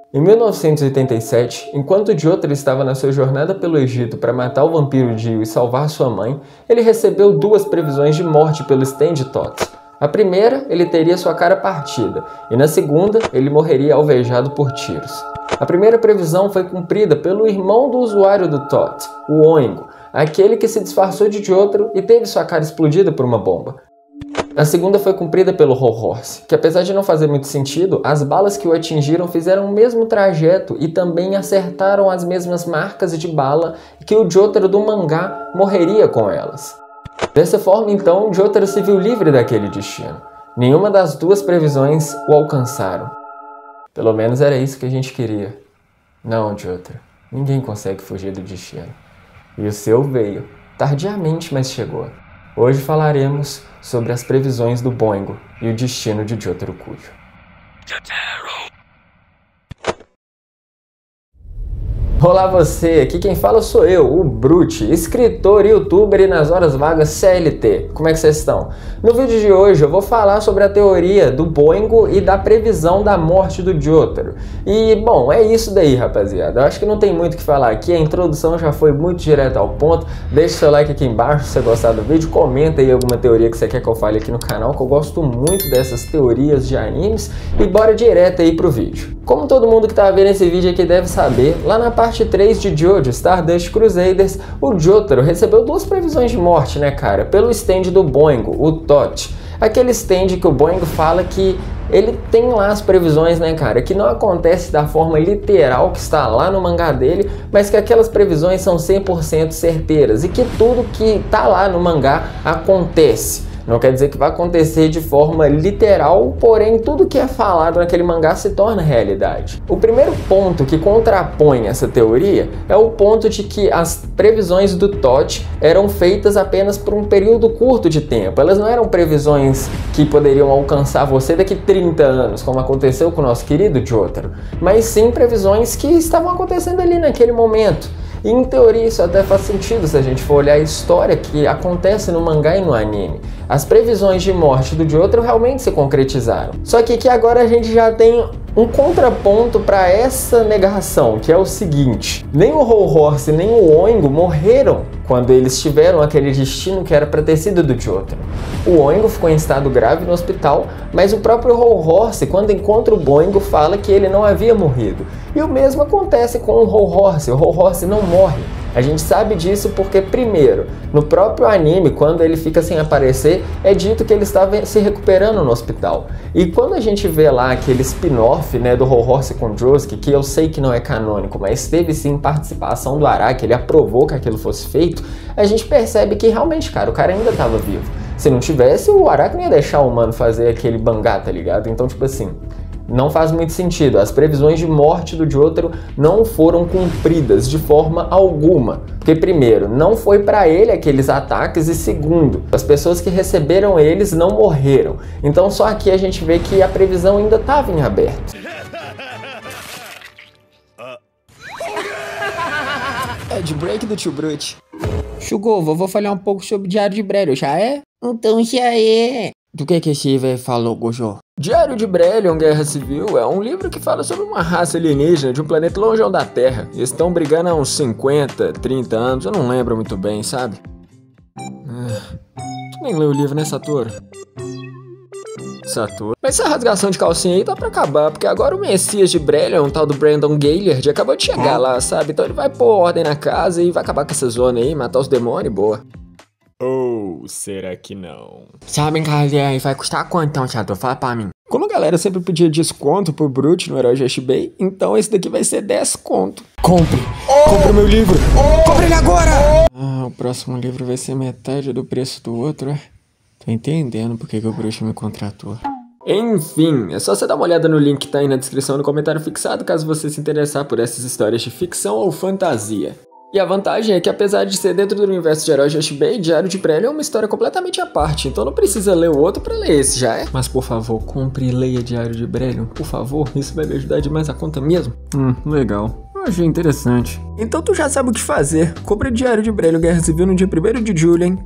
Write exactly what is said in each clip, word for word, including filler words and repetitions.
Em mil novecentos e oitenta e sete, enquanto Jotaro estava na sua jornada pelo Egito para matar o vampiro Dio e salvar sua mãe, ele recebeu duas previsões de morte pelo stand Tot. A primeira, ele teria sua cara partida, e na segunda, ele morreria alvejado por tiros. A primeira previsão foi cumprida pelo irmão do usuário do Tot, o Oingo, aquele que se disfarçou de Jotaro e teve sua cara explodida por uma bomba. A segunda foi cumprida pelo Ho-Horse, que apesar de não fazer muito sentido, as balas que o atingiram fizeram o mesmo trajeto e também acertaram as mesmas marcas de bala que o Jotaro do mangá morreria com elas. Dessa forma, então, Jotaro se viu livre daquele destino. Nenhuma das duas previsões o alcançaram. Pelo menos era isso que a gente queria. Não, Jotaro, ninguém consegue fugir do destino. E o seu veio, tardiamente, mas chegou. Hoje falaremos sobre as previsões do Boingo e o destino de Jotaro Kujo. Olá você, aqui quem fala sou eu, o Brute, escritor, youtuber e nas horas vagas C L T. Como é que vocês estão? No vídeo de hoje eu vou falar sobre a teoria do Boingo e da previsão da morte do Jotaro. E bom, é isso daí, rapaziada. Eu acho que não tem muito o que falar aqui, a introdução já foi muito direta ao ponto. Deixa seu like aqui embaixo se você gostar do vídeo, comenta aí alguma teoria que você quer que eu fale aqui no canal, que eu gosto muito dessas teorias de animes. E bora direto aí pro vídeo. Como todo mundo que tá vendo esse vídeo aqui deve saber, lá na parte três de Jojo Stardust Crusaders, o Jotaro recebeu duas previsões de morte, né, cara? Pelo stand do Boingo, o Tot. Aquele stand que o Boingo fala que ele tem lá as previsões, né, cara? Que não acontece da forma literal que está lá no mangá dele, mas que aquelas previsões são cem por cento certeiras e que tudo que tá lá no mangá acontece. Não quer dizer que vai acontecer de forma literal, porém tudo que é falado naquele mangá se torna realidade. O primeiro ponto que contrapõe essa teoria é o ponto de que as previsões do Tot eram feitas apenas por um período curto de tempo. Elas não eram previsões que poderiam alcançar você daqui a trinta anos, como aconteceu com o nosso querido Jotaro, mas sim previsões que estavam acontecendo ali naquele momento. E em teoria isso até faz sentido se a gente for olhar a história que acontece no mangá e no anime. As previsões de morte do Jotaro realmente se concretizaram. Só que aqui agora a gente já tem um contraponto para essa negação, que é o seguinte: nem o Ho-Horse nem o Oingo morreram quando eles tiveram aquele destino que era para ter sido do Jotaro. O Oingo ficou em estado grave no hospital, mas o próprio Ho-Horse, quando encontra o Boingo, fala que ele não havia morrido. E o mesmo acontece com o Ho-Horse. O Ho-Horse não morre. A gente sabe disso porque, primeiro, no próprio anime, quando ele fica sem aparecer, é dito que ele estava se recuperando no hospital. E quando a gente vê lá aquele spin-off, né, do Ho-Horse com Josuke, que eu sei que não é canônico, mas teve sim participação do Araki, ele aprovou que aquilo fosse feito, a gente percebe que realmente, cara, o cara ainda estava vivo. Se não tivesse, o Araki não ia deixar o humano fazer aquele bangá, tá ligado? Então, tipo assim, não faz muito sentido. As previsões de morte do Jotaro não foram cumpridas de forma alguma. Porque, primeiro, não foi para ele aqueles ataques, e segundo, as pessoas que receberam eles não morreram. Então só aqui a gente vê que a previsão ainda estava em aberto. É de break do tio Brute. Chugou, vovô falar um pouco sobre o Diário de Brellion, já é? Então já é. Do que que esse velho falou, Gojo? Diário de Brellion, Guerra Civil, é um livro que fala sobre uma raça alienígena de um planeta longeão da Terra. Eles estão brigando há uns cinquenta, trinta anos, eu não lembro muito bem, sabe? Ah, tu nem leu o livro, né, Satoru? Satoru. Mas essa rasgação de calcinha aí tá pra acabar, porque agora o Messias de Brellion, um tal do Brandon Gaillard, acabou de chegar lá, sabe? Então ele vai pôr ordem na casa e vai acabar com essa zona aí, matar os demônios e boa. Ou será que não? Sabe, galera, vai custar quanto então, Satoru? Fala pra mim. Como a galera sempre pedia desconto pro Brute no Herói Jashibei, então esse daqui vai ser dez conto. Compre! Oh! Compre o meu livro! Oh! Compre ele agora! Ah, o próximo livro vai ser metade do preço do outro, é? Tô entendendo porque que o Brute me contratou. Enfim, é só você dar uma olhada no link que tá aí na descrição no comentário fixado, caso você se interessar por essas histórias de ficção ou fantasia. E a vantagem é que, apesar de ser dentro do universo de Herói Jashibei, Diário de Brellion é uma história completamente à parte, então não precisa ler o outro pra ler esse, já é? Mas por favor, compre e leia Diário de Brellion, por favor, isso vai me ajudar demais a conta mesmo. Hum, legal. Eu achei interessante. Então tu já sabe o que fazer, compre Diário de Brellion Guerra Civil no dia primeiro de julho, hein?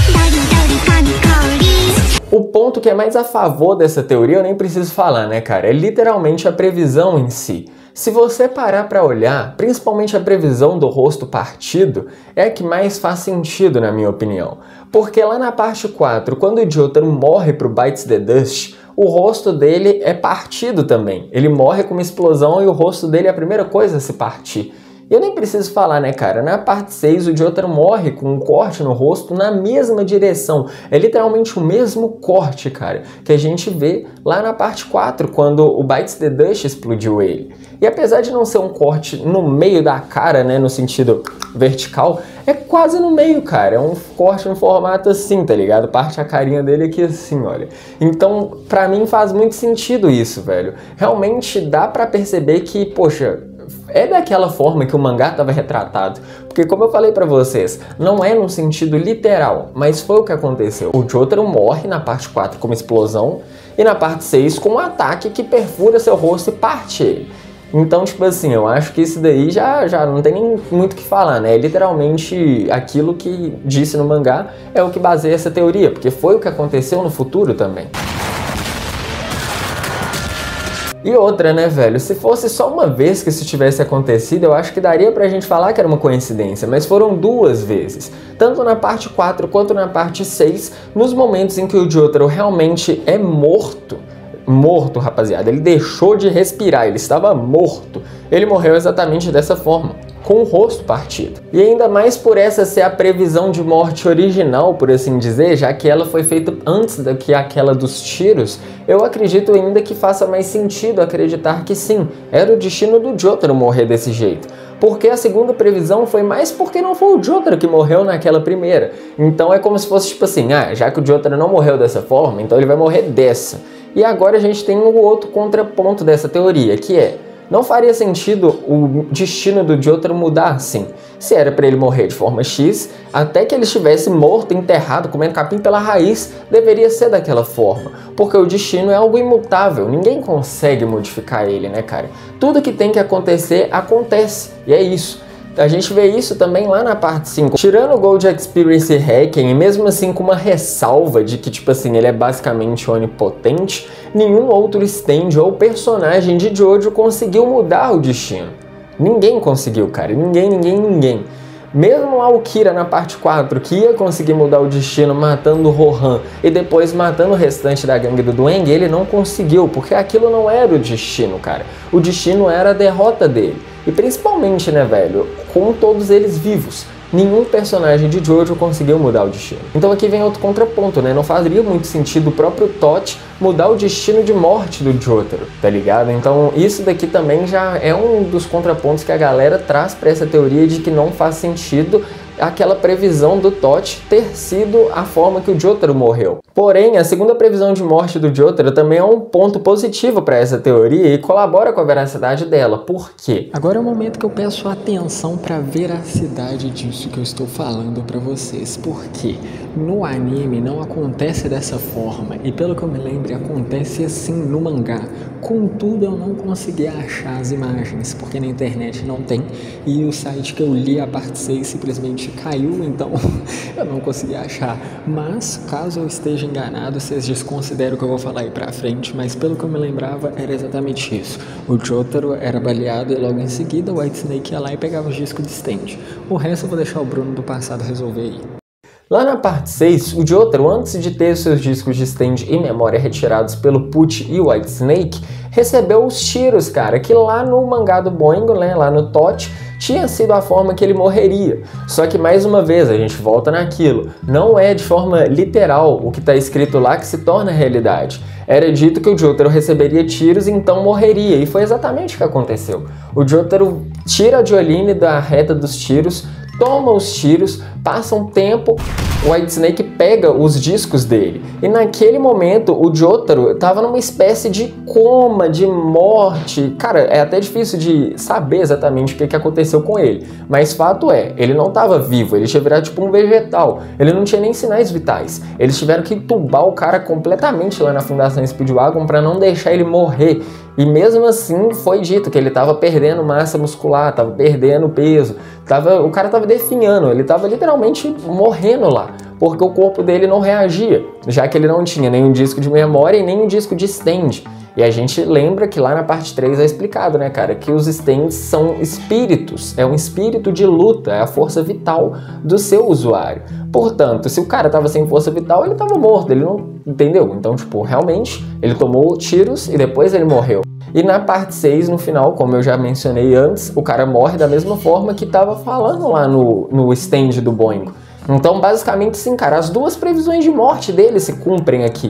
O ponto que é mais a favor dessa teoria eu nem preciso falar, né, cara? É literalmente a previsão em si. Se você parar para olhar, principalmente a previsão do rosto partido, é a que mais faz sentido na minha opinião. Porque lá na parte quatro, quando o Jotaro morre pro Bites the Dust, o rosto dele é partido também. Ele morre com uma explosão e o rosto dele é a primeira coisa a se partir. E eu nem preciso falar, né, cara? Na parte seis, o Jotaro morre com um corte no rosto na mesma direção. É literalmente o mesmo corte, cara, que a gente vê lá na parte quatro, quando o Bites the Dust explodiu ele. E apesar de não ser um corte no meio da cara, né, no sentido vertical, é quase no meio, cara. É um corte no formato assim, tá ligado? Parte a carinha dele aqui assim, olha. Então, pra mim faz muito sentido isso, velho. Realmente dá pra perceber que, poxa, é daquela forma que o mangá estava retratado, porque como eu falei pra vocês, não é num sentido literal, mas foi o que aconteceu. O Jotaro morre na parte quatro com uma explosão e na parte seis com um ataque que perfura seu rosto e parte ele. Então, tipo assim, eu acho que isso daí já, já não tem nem muito o que falar, né? É literalmente aquilo que disse no mangá é o que baseia essa teoria, porque foi o que aconteceu no futuro também. E outra, né, velho, se fosse só uma vez que isso tivesse acontecido, eu acho que daria pra gente falar que era uma coincidência, mas foram duas vezes. Tanto na parte quatro quanto na parte seis, nos momentos em que o Jotaro realmente é morto. Morto, rapaziada, ele deixou de respirar, ele estava morto. Ele morreu exatamente dessa forma, com o rosto partido. E ainda mais por essa ser a previsão de morte original, por assim dizer, já que ela foi feita antes do que aquela dos tiros, eu acredito ainda que faça mais sentido acreditar que sim, era o destino do Jotaro morrer desse jeito. Porque a segunda previsão foi mais porque não foi o Jotaro que morreu naquela primeira. Então é como se fosse tipo assim, ah, já que o Jotaro não morreu dessa forma, então ele vai morrer dessa. E agora a gente tem um outro contraponto dessa teoria, que é, não faria sentido o destino do Jotaro mudar assim. Se era para ele morrer de forma X, até que ele estivesse morto, enterrado, comendo capim pela raiz, deveria ser daquela forma. Porque o destino é algo imutável, ninguém consegue modificar ele, né, cara? Tudo que tem que acontecer, acontece, e é isso. A gente vê isso também lá na parte cinco. Tirando o Gold Experience Hacking, e mesmo assim com uma ressalva de que, tipo assim, ele é basicamente onipotente, nenhum outro stand ou personagem de Jojo conseguiu mudar o destino. Ninguém conseguiu, cara. Ninguém, ninguém, ninguém. Mesmo a Aokira na parte quatro, que ia conseguir mudar o destino matando o Rohan e depois matando o restante da gangue do Doeng, ele não conseguiu, porque aquilo não era o destino, cara. O destino era a derrota dele. E principalmente, né, velho, com todos eles vivos, nenhum personagem de Jojo conseguiu mudar o destino. Então aqui vem outro contraponto, né? Não faria muito sentido o próprio Totti mudar o destino de morte do Jotaro, tá ligado? Então isso daqui também já é um dos contrapontos que a galera traz para essa teoria de que não faz sentido aquela previsão do Totti ter sido a forma que o Jotaro morreu. Porém, a segunda previsão de morte do Jotaro também é um ponto positivo para essa teoria e colabora com a veracidade dela. Por quê? Agora é o momento que eu peço atenção para a veracidade disso que eu estou falando para vocês. Porque no anime não acontece dessa forma e, pelo que eu me lembro, acontece assim no mangá. Contudo, eu não consegui achar as imagens, porque na internet não tem, e o site que eu li a parte seis simplesmente caiu, então eu não consegui achar. Mas, caso eu esteja enganado, vocês desconsideram o que eu vou falar aí pra frente, mas pelo que eu me lembrava, era exatamente isso. O Jotaro era baleado e logo em seguida o White Snake ia lá e pegava os discos de stand. O resto eu vou deixar o Bruno do passado resolver aí. Lá na parte seis, o Jotaro, antes de ter seus discos de stand e memória retirados pelo Pucci e o White Snake, recebeu os tiros, cara, que lá no mangá do Boingo, né, lá no Totti, tinha sido a forma que ele morreria. Só que, mais uma vez, a gente volta naquilo. Não é de forma literal o que está escrito lá que se torna realidade. Era dito que o Jotaro receberia tiros e então morreria, e foi exatamente o que aconteceu. O Jotaro tira a Jolene da reta dos tiros, toma os tiros, passa um tempo, o White Snake pega os discos dele. E naquele momento o Jotaro estava numa espécie de coma, de morte. Cara, é até difícil de saber exatamente o que, que aconteceu com ele. Mas fato é, ele não estava vivo, ele tinha virado tipo um vegetal. Ele não tinha nem sinais vitais. Eles tiveram que entubar o cara completamente lá na Fundação Speedwagon para não deixar ele morrer. E mesmo assim foi dito que ele estava perdendo massa muscular, estava perdendo peso, tava, o cara estava definhando, ele estava literalmente morrendo lá. porque o corpo dele não reagia, já que ele não tinha nenhum disco de memória e nem um disco de stand. E a gente lembra que lá na parte três é explicado, né, cara, que os stands são espíritos, é um espírito de luta, é a força vital do seu usuário. Portanto, se o cara tava sem força vital, ele tava morto, ele não... entendeu? Então, tipo, realmente, ele tomou tiros e depois ele morreu. E na parte seis, no final, como eu já mencionei antes, o cara morre da mesma forma que tava falando lá no, no stand do Boingo. Então, basicamente, sim, cara, as duas previsões de morte dele se cumprem aqui.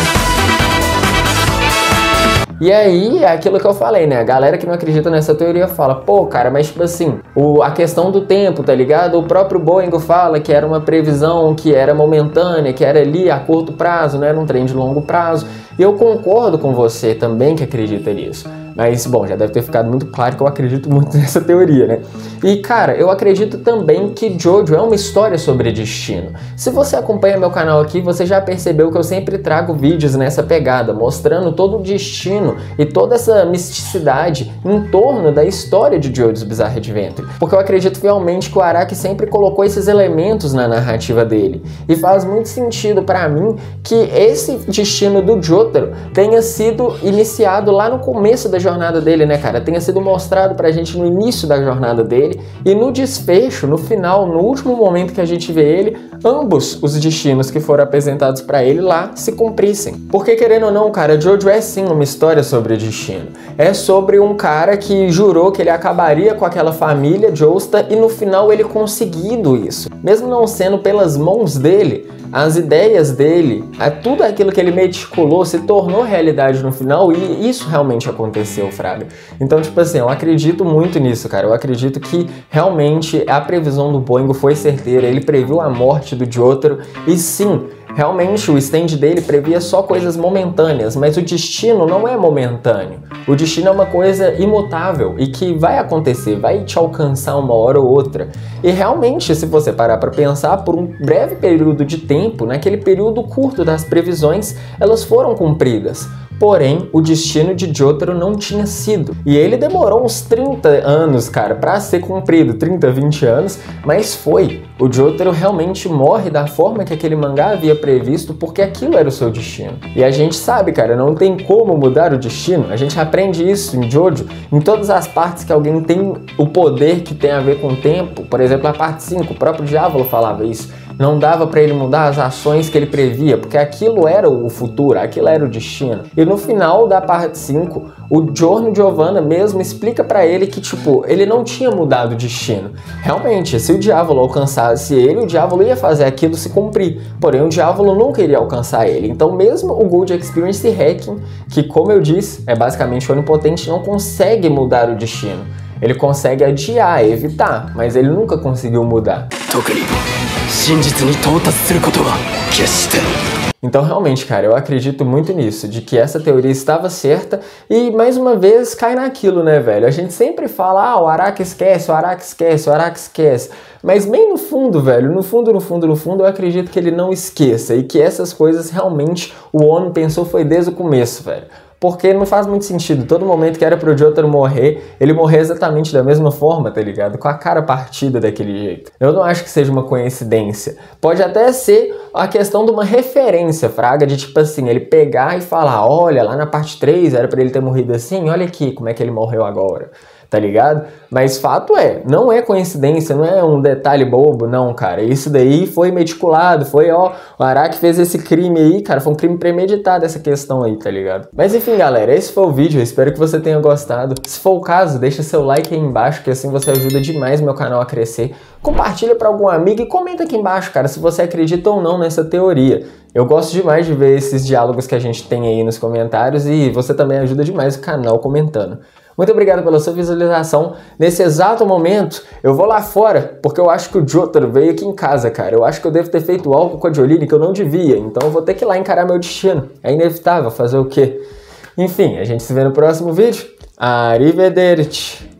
E aí, é aquilo que eu falei, né? A galera que não acredita nessa teoria fala, pô, cara, mas tipo assim, o, a questão do tempo, tá ligado? O próprio Boingo fala que era uma previsão que era momentânea, que era ali a curto prazo, não era um trem de longo prazo. E eu concordo com você também que acredita nisso. Mas, bom, já deve ter ficado muito claro que eu acredito muito nessa teoria, né? E, cara, eu acredito também que Jojo é uma história sobre destino. Se você acompanha meu canal aqui, você já percebeu que eu sempre trago vídeos nessa pegada, mostrando todo o destino e toda essa misticidade em torno da história de Jojo's Bizarre Adventure. Porque eu acredito fielmente que o Araki sempre colocou esses elementos na narrativa dele. E faz muito sentido pra mim que esse destino do Jotaro tenha sido iniciado lá no começo da jornada dele, né, cara? Tenha sido mostrado pra gente no início da jornada dele e no desfecho, no final, no último momento que a gente vê ele, ambos os destinos que foram apresentados pra ele lá se cumprissem. Porque, querendo ou não, cara, Jojo é sim uma história sobre destino. É sobre um cara que jurou que ele acabaria com aquela família Joestar e no final ele conseguindo isso. Mesmo não sendo pelas mãos dele, as ideias dele, tudo aquilo que ele meticulou se tornou realidade no final e isso realmente aconteceu, fraga. Então, tipo assim, eu acredito muito nisso, cara. Eu acredito que realmente a previsão do Boingo foi certeira, ele previu a morte do Jotaro e sim, realmente o stand dele previa só coisas momentâneas, mas o destino não é momentâneo. O destino é uma coisa imutável e que vai acontecer, vai te alcançar uma hora ou outra. E realmente, se você parar para pensar, por um breve período de tempo, naquele período curto das previsões, elas foram cumpridas. Porém, o destino de Jotaro não tinha sido. E ele demorou uns trinta anos, cara, pra ser cumprido, trinta, vinte anos, mas foi. O Jotaro realmente morre da forma que aquele mangá havia previsto, porque aquilo era o seu destino. E a gente sabe, cara, não tem como mudar o destino. A gente aprende isso em Jojo, em todas as partes que alguém tem o poder que tem a ver com o tempo. Por exemplo, a parte cinco, o próprio Diávolo falava isso. Não dava para ele mudar as ações que ele previa, porque aquilo era o futuro, aquilo era o destino. E no final da parte cinco, o Giorno Giovanna mesmo explica para ele que, tipo, ele não tinha mudado o destino. Realmente, se o Diávolo alcançasse ele, o Diávolo ia fazer aquilo se cumprir. Porém, o Diávolo nunca iria alcançar ele. Então, mesmo o Gold Experience Hacking, que, como eu disse, é basicamente onipotente, não consegue mudar o destino. Ele consegue adiar, evitar, mas ele nunca conseguiu mudar. Então realmente, cara, eu acredito muito nisso, de que essa teoria estava certa e, mais uma vez, cai naquilo, né, velho? A gente sempre fala, ah, o Araki esquece, o Araki esquece, o Araki esquece. Mas bem no fundo, velho, no fundo, no fundo, no fundo, eu acredito que ele não esqueça e que essas coisas realmente o Ono pensou foi desde o começo, velho. Porque não faz muito sentido, todo momento que era pro Jotaro morrer, ele morrer exatamente da mesma forma, tá ligado? Com a cara partida daquele jeito. Eu não acho que seja uma coincidência. Pode até ser a questão de uma referência, fraga, de tipo assim, ele pegar e falar, olha, lá na parte três era pra ele ter morrido assim, olha aqui como é que ele morreu agora. Tá ligado? Mas fato é, não é coincidência, não é um detalhe bobo, não, cara. Isso daí foi meticulado, foi, ó, o Araki fez esse crime aí, cara, foi um crime premeditado essa questão aí, tá ligado? Mas enfim, galera, esse foi o vídeo, eu espero que você tenha gostado. Se for o caso, deixa seu like aí embaixo, que assim você ajuda demais meu canal a crescer. Compartilha pra algum amigo e comenta aqui embaixo, cara, se você acredita ou não nessa teoria. Eu gosto demais de ver esses diálogos que a gente tem aí nos comentários e você também ajuda demais o canal comentando. Muito obrigado pela sua visualização. Nesse exato momento, eu vou lá fora, porque eu acho que o Jotaro veio aqui em casa, cara. Eu acho que eu devo ter feito algo com a Jolene que eu não devia, então eu vou ter que ir lá encarar meu destino. É inevitável, fazer o quê? Enfim, a gente se vê no próximo vídeo. Arrivederci!